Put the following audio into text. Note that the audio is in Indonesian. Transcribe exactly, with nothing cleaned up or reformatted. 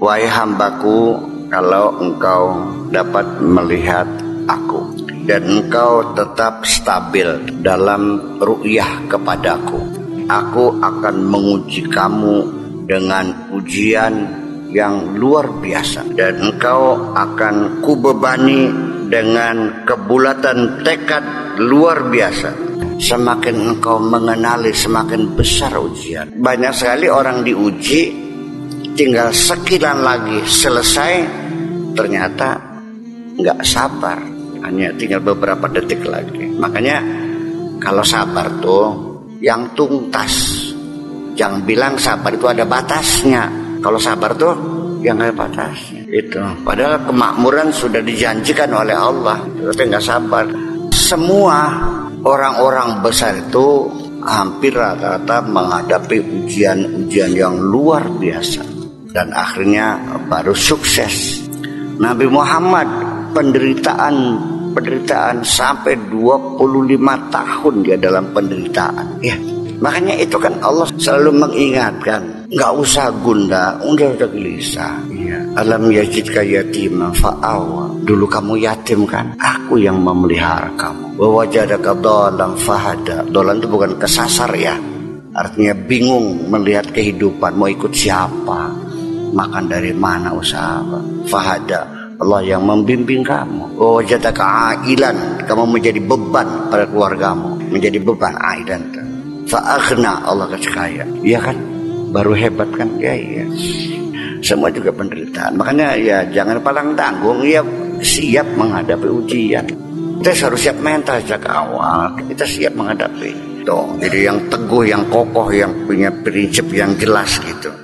wahai hambaku, kalau engkau dapat melihat aku dan engkau tetap stabil dalam ru'yah kepadaku, aku akan menguji kamu dengan ujian yang luar biasa, dan engkau akan kubebani dengan kebulatan tekad luar biasa. Semakin engkau mengenali, semakin besar ujian. Banyak sekali orang diuji, tinggal sekilan lagi selesai, ternyata nggak sabar, hanya tinggal beberapa detik lagi. Makanya kalau sabar tuh yang tuntas. Jangan bilang sabar itu ada batasnya. Kalau sabar tuh yang ada batasnya. Itu. Padahal kemakmuran sudah dijanjikan oleh Allah, tapi nggak sabar. Semua orang-orang besar itu hampir rata-rata menghadapi ujian-ujian yang luar biasa, dan akhirnya baru sukses. Nabi Muhammad penderitaan penderitaan sampai dua puluh lima tahun dia dalam penderitaan. Ya. Makanya itu kan Allah selalu mengingatkan, nggak usah gundah, udah udah gelisah. Ya. Alam yajidka yatima fa'awa. Dulu kamu yatim kan, aku yang memelihara kamu. Wa wajadaka dhalan fahada. Dhalan itu bukan kesasar ya, artinya bingung melihat kehidupan, mau ikut siapa, makan dari mana, usaha apa. Fahada, Allah yang membimbing kamu. Wa wajadaka ailan, kamu menjadi beban pada keluargamu, menjadi beban ailan. Fa'aghna, Allah kasih kaya. Iya kan? Baru hebat kan? Ya iya. Semua juga penderitaan. Makanya ya jangan palang tanggung, ya siap menghadapi ujian. Kita harus siap mental sejak awal. Kita siap menghadapi. Tuh, jadi yang teguh, yang kokoh, yang punya prinsip yang jelas gitu.